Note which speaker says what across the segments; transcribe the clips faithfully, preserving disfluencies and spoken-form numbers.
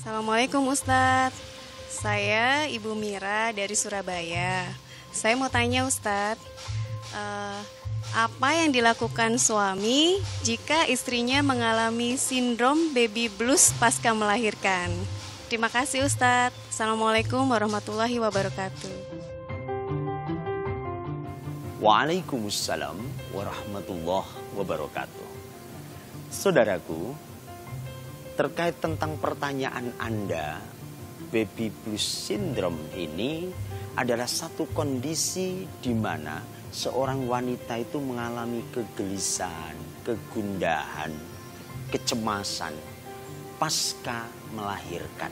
Speaker 1: Assalamualaikum Ustadz. Saya Ibu Mira dari Surabaya. Saya mau tanya Ustadz, eh, apa yang dilakukan suami jika istrinya mengalami sindrom baby blues pasca melahirkan? Terima kasih Ustadz. Assalamualaikum warahmatullahi wabarakatuh.
Speaker 2: Waalaikumsalam warahmatullahi wabarakatuh. Saudaraku, terkait tentang pertanyaan Anda, baby blues syndrome ini adalah satu kondisi di mana seorang wanita itu mengalami kegelisahan, kegundahan, kecemasan pasca melahirkan.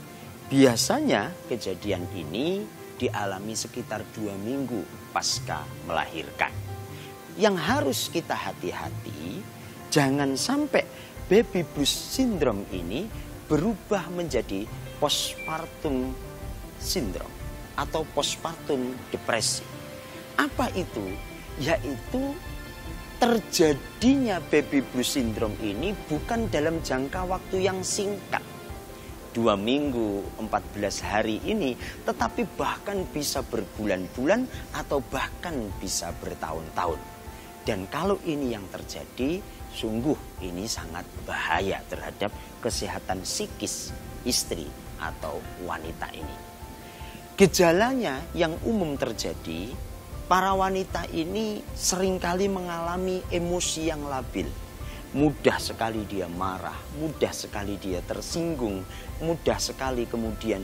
Speaker 2: Biasanya kejadian ini dialami sekitar dua minggu pasca melahirkan. Yang harus kita hati-hati, jangan sampai baby blues syndrome ini berubah menjadi postpartum syndrome atau postpartum depresi. Apa itu? Yaitu terjadinya baby blues syndrome ini bukan dalam jangka waktu yang singkat, dua minggu, empat belas hari ini, tetapi bahkan bisa berbulan-bulan atau bahkan bisa bertahun-tahun. Dan kalau ini yang terjadi, sungguh ini sangat bahaya terhadap kesehatan psikis istri atau wanita ini. Gejalanya yang umum terjadi, para wanita ini seringkali mengalami emosi yang labil. Mudah sekali dia marah, mudah sekali dia tersinggung, mudah sekali kemudian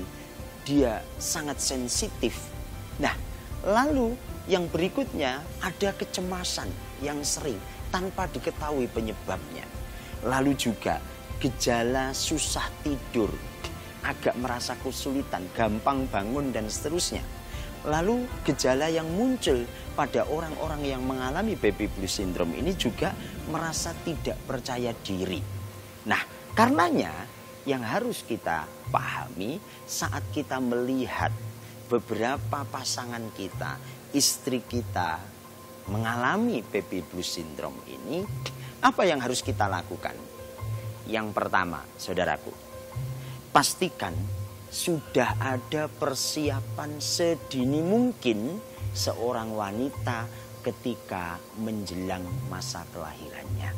Speaker 2: dia sangat sensitif. Nah, lalu yang berikutnya ada kecemasan yang sering tanpa diketahui penyebabnya. Lalu juga gejala susah tidur, agak merasa kesulitan, gampang bangun dan seterusnya. Lalu gejala yang muncul pada orang-orang yang mengalami baby blues syndrome ini juga merasa tidak percaya diri. Nah, karenanya yang harus kita pahami saat kita melihat beberapa pasangan kita, istri kita mengalami baby blues syndrome ini, apa yang harus kita lakukan? Yang pertama, saudaraku, pastikan sudah ada persiapan sedini mungkin seorang wanita ketika menjelang masa kelahirannya.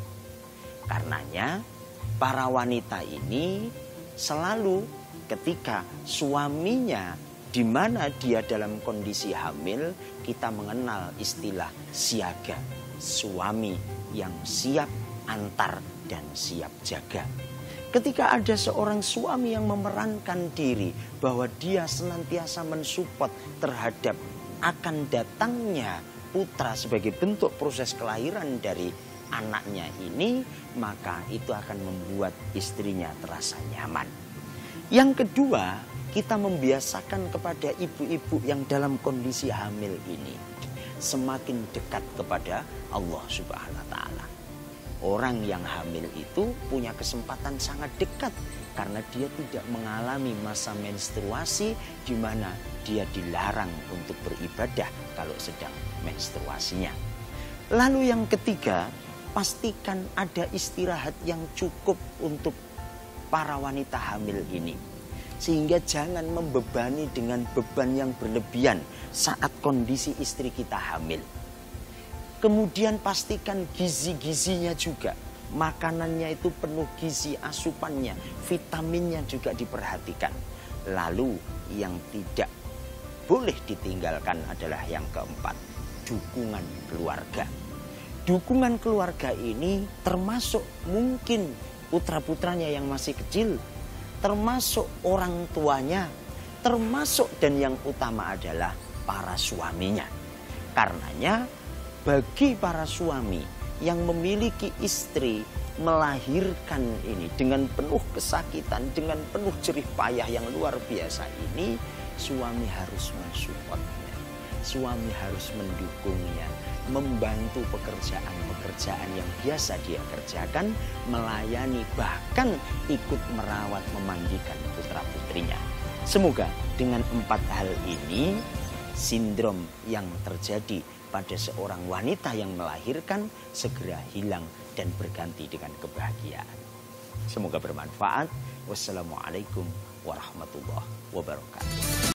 Speaker 2: Karenanya, para wanita ini selalu ketika suaminya di mana dia dalam kondisi hamil, kita mengenal istilah siaga, suami yang siap antar dan siap jaga. Ketika ada seorang suami yang memerankan diri bahwa dia senantiasa mensupport terhadap akan datangnya putra sebagai bentuk proses kelahiran dari anaknya ini, maka itu akan membuat istrinya terasa nyaman. Yang kedua, kita membiasakan kepada ibu-ibu yang dalam kondisi hamil ini semakin dekat kepada Allah Subhanahu wa Ta'ala. Orang yang hamil itu punya kesempatan sangat dekat karena dia tidak mengalami masa menstruasi di mana dia dilarang untuk beribadah kalau sedang menstruasinya. Lalu yang ketiga, pastikan ada istirahat yang cukup untuk para wanita hamil ini. Sehingga jangan membebani dengan beban yang berlebihan saat kondisi istri kita hamil. Kemudian pastikan gizi-gizinya juga. Makanannya itu penuh gizi, asupannya, vitaminnya juga diperhatikan. Lalu yang tidak boleh ditinggalkan adalah yang keempat, dukungan keluarga. Dukungan keluarga ini termasuk mungkin putra-putranya yang masih kecil, termasuk orang tuanya, termasuk dan yang utama adalah para suaminya. Karenanya bagi para suami yang memiliki istri melahirkan ini dengan penuh kesakitan, dengan penuh jerih payah yang luar biasa ini, suami harus mensupportnya, suami harus mendukungnya, membantu pekerjaan-pekerjaan yang biasa dia kerjakan, melayani, bahkan ikut merawat, memandikan putra-putrinya. Semoga dengan empat hal ini, sindrom yang terjadi pada seorang wanita yang melahirkan segera hilang dan berganti dengan kebahagiaan. Semoga bermanfaat. Wassalamualaikum warahmatullahi wabarakatuh.